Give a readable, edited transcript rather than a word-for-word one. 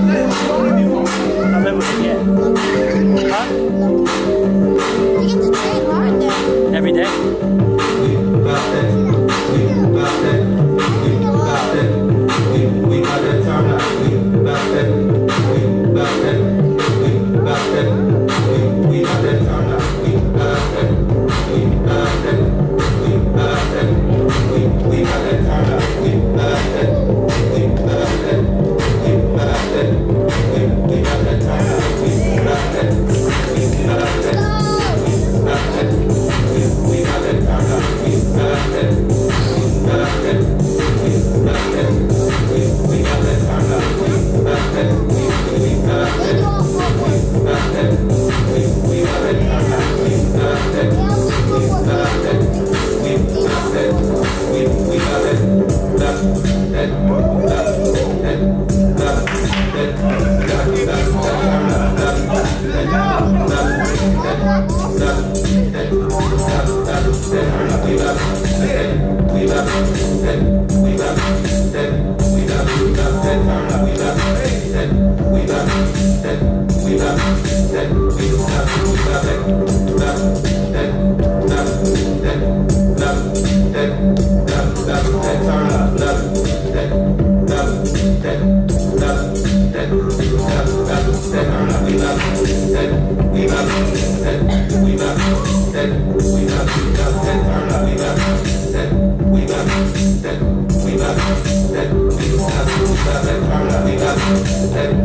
How level did you get? Huh? You get to train hard there. Every day? We got that turn up. We got that. We got that turn up. We got that. We got that. We got that. We got that turn up. We got that. We got that. We got that. We got that turn up. We got that. We got that. We got that. We got that turn up. We got that. We got that. We got that. We got that turn up. We got that. We got that. We got